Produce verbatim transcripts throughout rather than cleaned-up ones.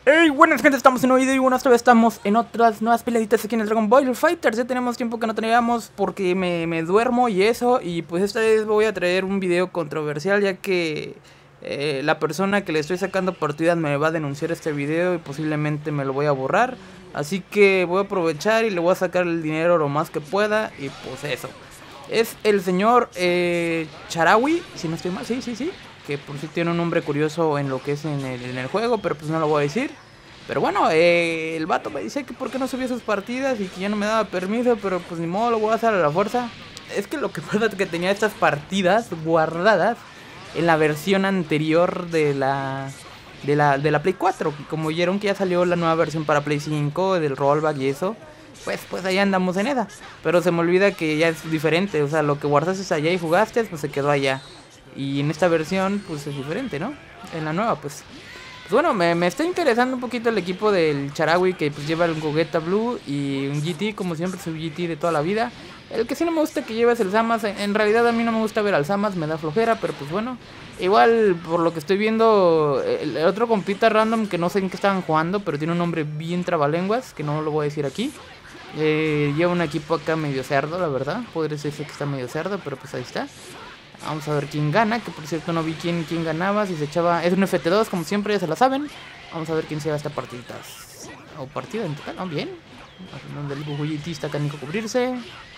Hey, buenas gente, estamos en un video y bueno, esta vez estamos en otras nuevas peladitas aquí en el Dragon Ball Fighters. Ya tenemos tiempo que no teníamos porque me, me duermo y eso. Y pues esta vez voy a traer un video controversial, ya que eh, la persona que le estoy sacando partidas me va a denunciar este video y posiblemente me lo voy a borrar. Así que voy a aprovechar y le voy a sacar el dinero lo más que pueda. Y pues eso. Es el señor eh, Charawi, si no estoy mal, sí, sí, sí. Que por si tiene un nombre curioso en lo que es en el, en el juego, pero pues no lo voy a decir. Pero bueno, eh, el vato me dice que por qué no subía sus partidas y que ya no me daba permiso, pero pues ni modo, lo voy a hacer a la fuerza. Es que lo que pasa es que tenía estas partidas guardadas en la versión anterior de la de la, de la Play cuatro. Como vieron que ya salió la nueva versión para Play cinco, del rollback y eso, pues pues ahí andamos en esa. Pero se me olvida que ya es diferente, o sea, lo que guardaste allá y jugaste, pues se quedó allá. Y en esta versión, pues es diferente, ¿no? En la nueva, pues... Pues bueno, me, me está interesando un poquito el equipo del Charawi, que pues lleva el Gogeta Blue y un G T, como siempre, su G T de toda la vida. El que sí no me gusta que lleve es el Samas. En realidad a mí no me gusta ver al Samas, me da flojera, pero pues bueno. Igual, por lo que estoy viendo, el, el otro compita random que no sé en qué estaban jugando, pero tiene un nombre bien trabalenguas, que no lo voy a decir aquí. Eh, lleva un equipo acá medio cerdo, la verdad. Podría decirse que está medio cerdo, pero pues ahí está. Vamos a ver quién gana, que por cierto no vi quién, quién ganaba, si se echaba... Es un F T dos, como siempre, ya se la saben. Vamos a ver quién se lleva esta partidita. O partida en total, ¿no? Bien. Donde el bujuyitista canico cubrirse.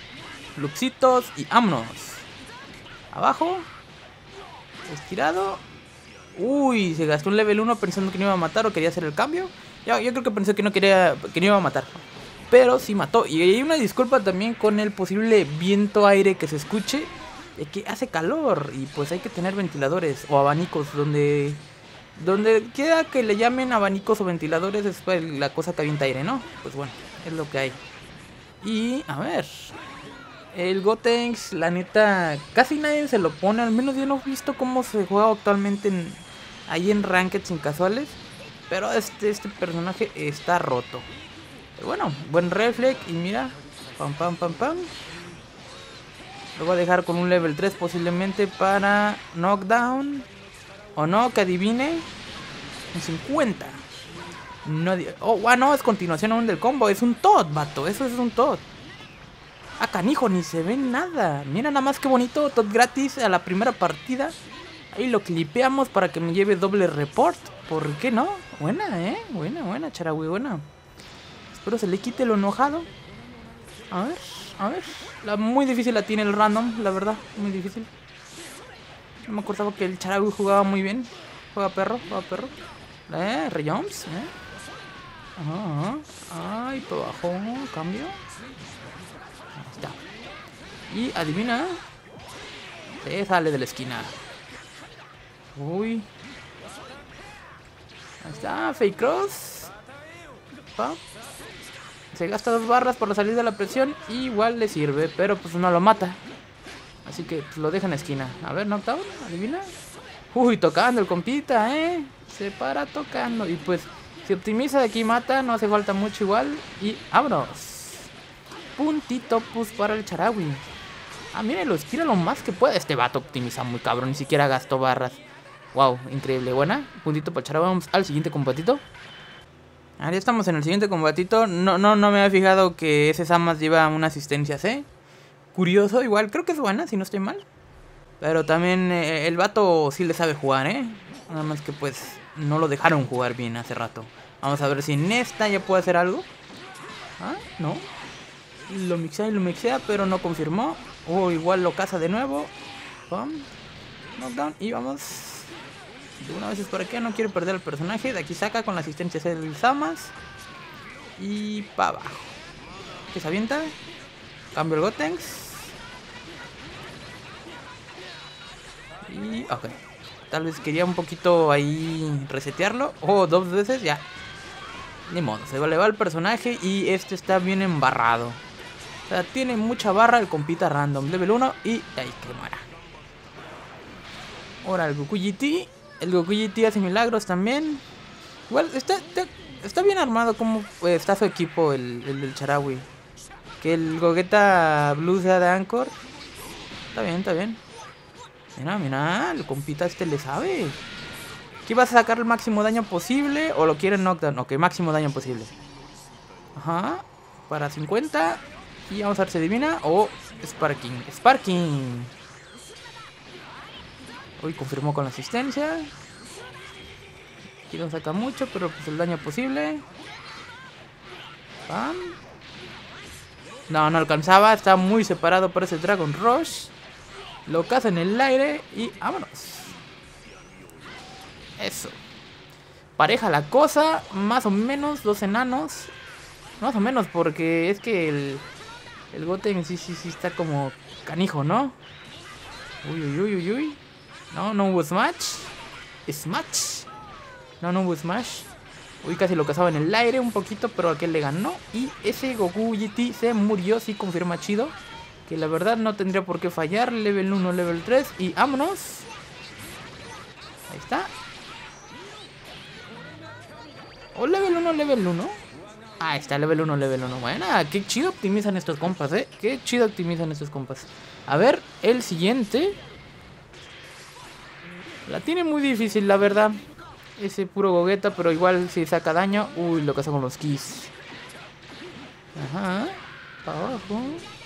Luxitos y vámonos. Abajo. Estirado. Uy, se gastó un level uno pensando que no iba a matar o quería hacer el cambio. Yo, yo creo que pensé que no quería, que no iba a matar. Pero sí mató. Y hay una disculpa también con el posible viento aire que se escuche. Es que hace calor y pues hay que tener ventiladores o abanicos donde donde queda que le llamen abanicos o ventiladores, es la cosa que avienta aire, ¿no? Pues bueno, es lo que hay. Y a ver, el Gotenks, la neta, casi nadie se lo pone, al menos yo no he visto cómo se juega actualmente en, ahí en Ranked sin casuales, pero este, este personaje está roto. Pero bueno, buen reflex y mira, pam pam pam pam. Lo voy a dejar con un level tres posiblemente para knockdown. O no, que adivine. Un cincuenta. No, oh, wow, no, es continuación aún del combo. Es un Todd, vato. Eso es un Todd. Ah, canijo, ni se ve nada. Mira nada más que bonito. Todd gratis a la primera partida. Ahí lo clipeamos para que me lleve doble report. ¿Por qué no? Buena, eh. Buena, buena, Charawi, buena. Espero se le quite lo enojado. A ver. A ver, la muy difícil la tiene el random, la verdad, muy difícil. No me acordaba que el Charawi jugaba muy bien. Juega perro, juega perro. Eh, rejumps, eh. Ajá, ajá. Ay, por abajo, cambio. Ahí está. Y adivina. Se sale de la esquina. Uy. Ahí está, fake cross. Pa. Se gasta dos barras por la salida de la presión. Igual le sirve, pero pues no lo mata. Así que pues, lo deja en la esquina. A ver, knockdown, adivina. Uy, tocando el compita, eh. Se para tocando. Y pues, si optimiza de aquí mata. No hace falta mucho igual. Y vámonos. Puntito pues para el Charawi. Ah, mírenlo, estira lo más que puede. Este vato optimiza muy cabrón. Ni siquiera gastó barras. Wow, increíble, buena. Puntito para el Charawi. Vamos al siguiente combatito. Ah, ya estamos en el siguiente combatito. No, no, no me había fijado que ese Samas lleva una asistencia C. Curioso, igual, creo que es buena, si no estoy mal. Pero también eh, el vato sí le sabe jugar, ¿eh? Nada más que pues no lo dejaron jugar bien hace rato. Vamos a ver si en esta ya puede hacer algo. Ah, no. Lo mixea y lo mixea, pero no confirmó. O oh, igual lo caza de nuevo. Pum. Knockdown y vamos. De una vez es por aquí, no quiero perder al personaje. De aquí saca con la asistencia del Samas. Y para abajo. ¿Qué se avienta? Cambio el Gotenks. Y ok. Tal vez quería un poquito ahí resetearlo. Oh, dos veces ya. Ni modo, se le va el personaje. Y este está bien embarrado. O sea, tiene mucha barra el compita random. Level uno y ahí que muera. Ahora el Goku G T. El Goku G T hace milagros también. Igual está, está, está bien armado como pues, está su equipo, el, el del Charawi. Que el Gogeta Blue sea de Anchor. Está bien, está bien. Mira, mira, el compita este le sabe. Aquí vas a sacar el máximo daño posible. ¿O lo quieren knockdown? Ok, máximo daño posible. Ajá. Para cincuenta. Y vamos a ver si adivina. O Sparking. Sparking. Uy, confirmó con la asistencia. Aquí no saca mucho, pero pues el daño posible. Pam. No, no alcanzaba. Está muy separado por ese Dragon Rush. Lo caza en el aire y vámonos. Eso. Pareja la cosa. Más o menos dos enanos. Más o menos porque es que el... El Goten sí, sí, sí está como canijo, ¿no? Uy, uy, uy, uy, uy. No, no hubo Smash. Smash. No, no hubo Smash. Uy, casi lo cazaba en el aire un poquito, pero aquel le ganó. Y ese Goku G T se murió, sí confirma chido. Que la verdad no tendría por qué fallar. Level uno, level tres y vámonos. Ahí está. O level uno, level uno. Ah, está, level uno, level uno. Bueno, qué chido optimizan estos compas, eh. Qué chido optimizan estos compas. A ver, el siguiente. La tiene muy difícil, la verdad. Ese puro Gogeta, pero igual si saca daño. Uy, lo caza con los Keys. Ajá. Para abajo.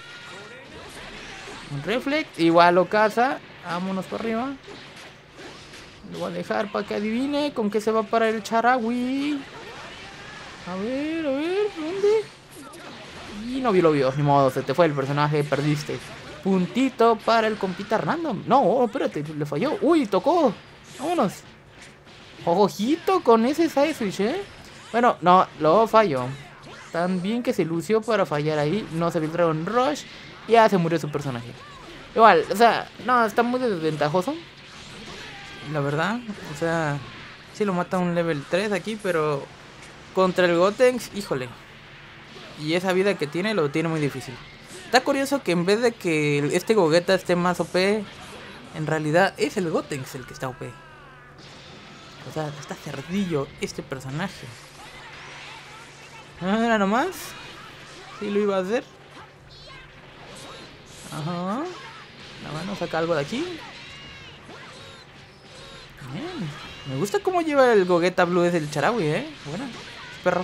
Un Reflect. Igual lo caza. Vámonos para arriba. Lo voy a dejar para que adivine con qué se va para el Charagui. A ver, a ver, ¿dónde? Y no vio, lo vio, ni modo, se te fue el personaje, perdiste. Puntito para el compita random. No, oh, espérate, le falló. Uy, tocó. Vámonos. Ojito con ese side switch, ¿eh? Bueno, no, lo falló. También que se lució para fallar ahí. No se filtró un rush. Y ya se murió su personaje. Igual, o sea, no, está muy desventajoso. La verdad, o sea, sí lo mata un level tres aquí, pero... Contra el Gotenks, híjole. Y esa vida que tiene, lo tiene muy difícil. Está curioso que en vez de que este Gogeta esté más O P, en realidad es el Gotenks el que está O P. O sea, está cerdillo este personaje. Ah, era nomás. Sí lo iba a hacer. Ajá. La mano saca algo de aquí. Bien. Me gusta cómo lleva el Gogeta Blue desde el Charagui, eh. Bueno. Perro.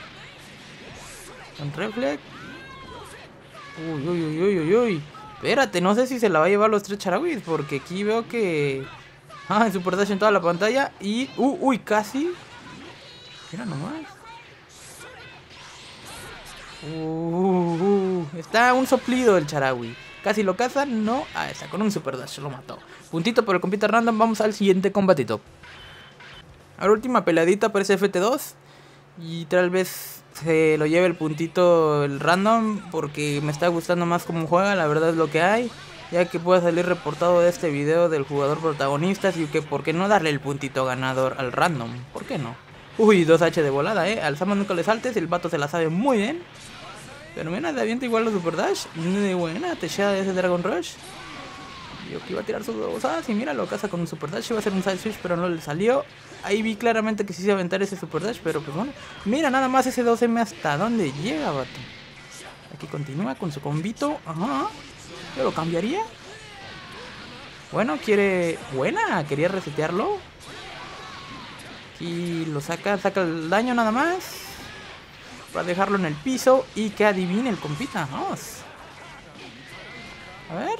Un Reflect. Uy, uy, uy, uy, uy, uy. Espérate, no sé si se la va a llevar los tres Charaguis. Porque aquí veo que... Ah, en Super Dash en toda la pantalla. Y... Uh, uy, casi. Mira nomás. Uh, uh, uh. Está un soplido el Charagui. Casi lo caza, no. Ah, está con un Super Dash, lo mató. Puntito por el compita random. Vamos al siguiente combatito. Ahora última peladita para ese F T dos. Y tal vez se lo lleve el puntito el random, porque me está gustando más cómo juega, la verdad es lo que hay. Ya que pueda salir reportado de este video del jugador protagonista, así que ¿por qué no darle el puntito ganador al random? ¿Por qué no? Uy, dos H de volada, eh. Al Sama nunca le saltes, el vato se la sabe muy bien. Pero mira, de avienta igual los Super Dash. Muy buena, techada de ese Dragon Rush. Yo que iba a tirar sus babosadas y mira, lo caza con un Super Dash. Iba a hacer un side switch, pero no le salió. Ahí vi claramente que sí se iba a aventar ese Super Dash, pero pues bueno. Mira nada más ese dos eme hasta dónde llega, vato. Aquí continúa con su combito. Ajá. Yo lo cambiaría. Bueno, quiere... Buena, quería resetearlo. Y lo saca, saca el daño nada más. Para dejarlo en el piso y que adivine el compita. Vamos. A ver.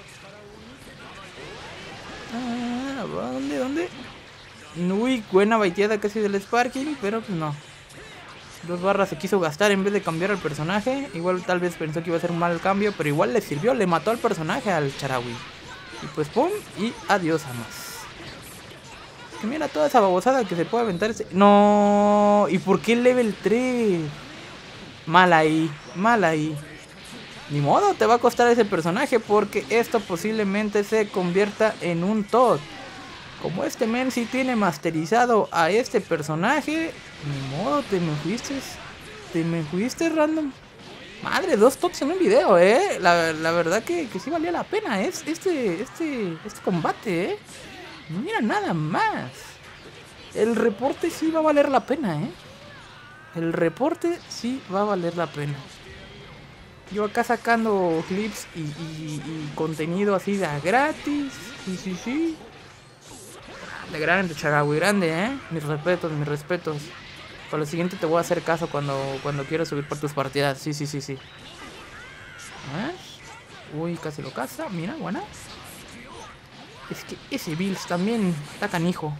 Ah, ¿dónde? ¿Dónde? Uy, buena baiteada casi del Sparking, pero pues no. Dos barras se quiso gastar en vez de cambiar al personaje. Igual tal vez pensó que iba a ser un mal cambio, pero igual le sirvió, le mató al personaje al Charagui. Y pues pum, y adiós a más. Es que mira toda esa babosada que se puede aventar ese... No, ¿y por qué el level tres? Mal ahí, mal ahí. Ni modo, te va a costar ese personaje porque esto posiblemente se convierta en un Todd. Como este men sí tiene masterizado a este personaje, ni modo, te me fuiste. Te me fuiste random. Madre, dos tops en un video, eh. La, la verdad que, que sí valía la pena, ¿eh? Este, este, este combate, eh. Mira nada más. El reporte sí va a valer la pena, eh. El reporte sí va a valer la pena. Yo acá sacando clips y, y, y contenido así de gratis. Sí, sí, sí. De grande, Charawi, grande, ¿eh? Mis respetos, mis respetos. Para lo siguiente te voy a hacer caso cuando, cuando quiero subir por tus partidas. Sí, sí, sí, sí. A ver. Uy, casi lo caza. Mira, buena. Es que ese Bills también está canijo.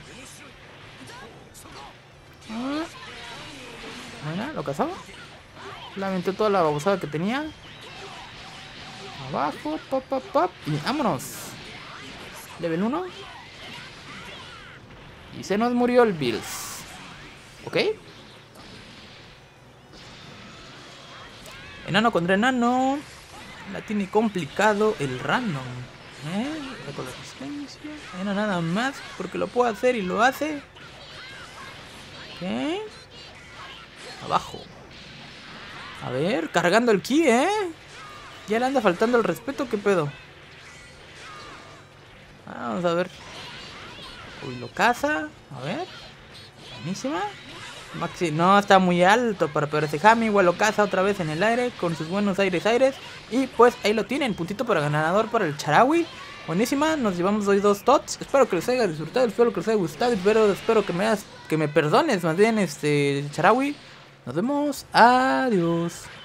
Ah. Buena, lo cazaba. Le aventé toda la babosada que tenía. Abajo, pop, pop, pop. Y vámonos. Level uno. Y se nos murió el Bills. ¿Ok? Enano contra enano. La tiene complicado el random. ¿Eh? Con la resistencia. No nada más. Porque lo puedo hacer y lo hace. Ok. Abajo. A ver, cargando el ki, ¿eh? Ya le anda faltando el respeto, ¿qué pedo? Vamos a ver. Uy, lo caza. A ver. Buenísima. Maxi, no, está muy alto para perderse. Jami igual lo caza otra vez en el aire con sus buenos aires aires. Y pues ahí lo tienen, puntito para ganador para el Charawi. Buenísima, nos llevamos hoy dos tots. Espero que les haya disfrutado, espero que les haya gustado. Espero, espero que me hayas, que me perdones más bien, este Charawi. Nos vemos, adiós.